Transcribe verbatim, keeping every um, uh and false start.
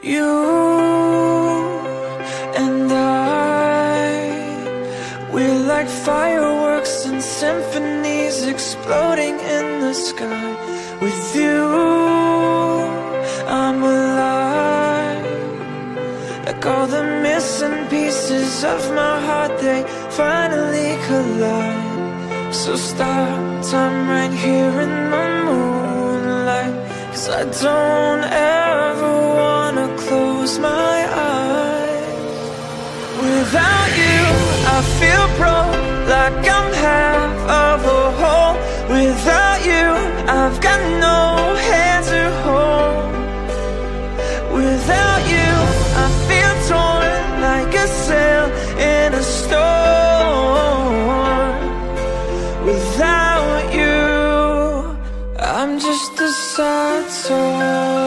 You and I, we're like fireworks and symphonies exploding in the sky. With you, I'm alive. Like all the missing pieces of my heart, they finally collide. So stop time right here in the moonlight, 'cause I don't ever wanna close my eyes. Without you, I feel broke, like I'm half of a whole. Without you, I've got no hand to hold. Without you, I feel torn, like a sail in a storm. Without you, I'm just a sad soul.